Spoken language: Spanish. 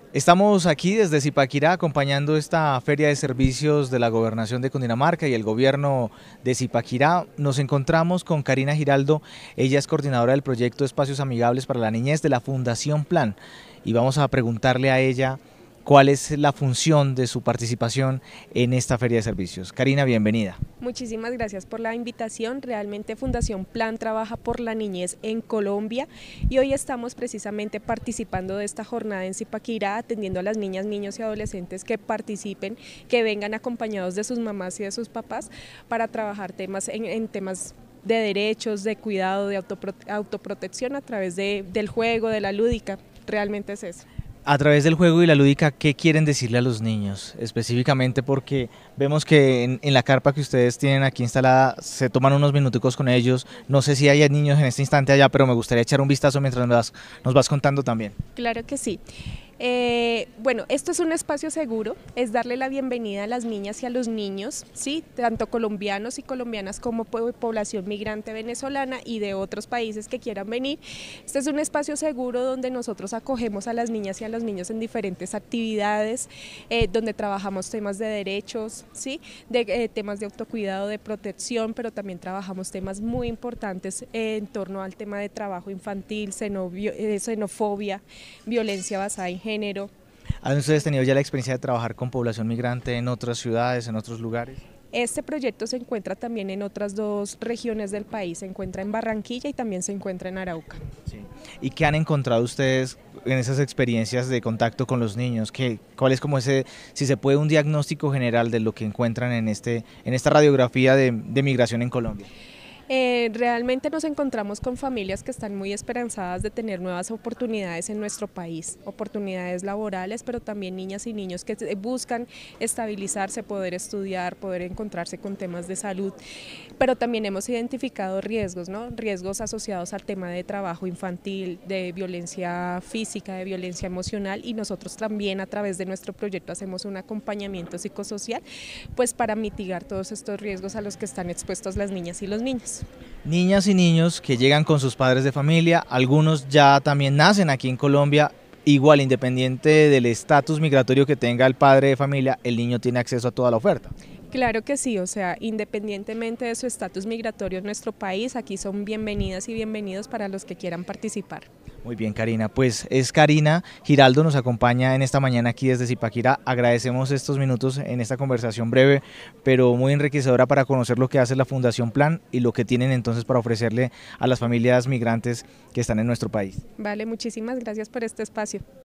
Estamos aquí desde Zipaquirá acompañando esta feria de servicios de la Gobernación de Cundinamarca y el gobierno de Zipaquirá. Nos encontramos con Karina Giraldo, ella es coordinadora del proyecto Espacios Amigables para la Niñez de la Fundación Plan, y vamos a preguntarle a ella cuál es la función de su participación en esta feria de servicios. Karina, bienvenida. Muchísimas gracias por la invitación. Realmente Fundación Plan trabaja por la niñez en Colombia y hoy estamos precisamente participando de esta jornada en Zipaquirá, atendiendo a las niñas, niños y adolescentes que participen, que vengan acompañados de sus mamás y de sus papás para trabajar temas en temas de derechos, de cuidado, de autoprotección a través del juego, de la lúdica. Realmente es eso. A través del juego y la lúdica, ¿qué quieren decirle a los niños? Específicamente porque vemos que en la carpa que ustedes tienen aquí instalada se toman unos minuticos con ellos. No sé si hay niños en este instante allá, pero me gustaría echar un vistazo mientras nos vas contando también. Claro que sí. Bueno, esto es un espacio seguro, es darle la bienvenida a las niñas y a los niños, ¿sí? Tanto colombianos y colombianas como población migrante venezolana y de otros países que quieran venir. Este es un espacio seguro donde nosotros acogemos a las niñas y a los niños en diferentes actividades, donde trabajamos temas de derechos, ¿sí? Temas de autocuidado, de protección, pero también trabajamos temas muy importantes en torno al tema de trabajo infantil, xenofobia, violencia basada en género. ¿Han ustedes tenido ya la experiencia de trabajar con población migrante en otras ciudades, en otros lugares? Este proyecto se encuentra también en otras dos regiones del país, se encuentra en Barranquilla y también se encuentra en Arauca. Sí. ¿Y qué han encontrado ustedes en esas experiencias de contacto con los niños? ¿Cuál es como ese, si se puede, un diagnóstico general de lo que encuentran en esta radiografía de migración en Colombia? Realmente nos encontramos con familias que están muy esperanzadas de tener nuevas oportunidades en nuestro país, oportunidades laborales, pero también niñas y niños que buscan estabilizarse, poder estudiar, poder encontrarse con temas de salud, pero también hemos identificado riesgos, ¿no? Riesgos asociados al tema de trabajo infantil, de violencia física, de violencia emocional, y nosotros también a través de nuestro proyecto hacemos un acompañamiento psicosocial, pues para mitigar todos estos riesgos a los que están expuestos las niñas y los niños. Niñas y niños que llegan con sus padres de familia, algunos ya también nacen aquí en Colombia, igual independiente del estatus migratorio que tenga el padre de familia, el niño tiene acceso a toda la oferta. Claro que sí, o sea, independientemente de su estatus migratorio en nuestro país, aquí son bienvenidas y bienvenidos para los que quieran participar. Muy bien, Karina, pues es Karina Giraldo, nos acompaña en esta mañana aquí desde Zipaquirá. Agradecemos estos minutos en esta conversación breve, pero muy enriquecedora para conocer lo que hace la Fundación Plan y lo que tienen entonces para ofrecerle a las familias migrantes que están en nuestro país. Vale, muchísimas gracias por este espacio.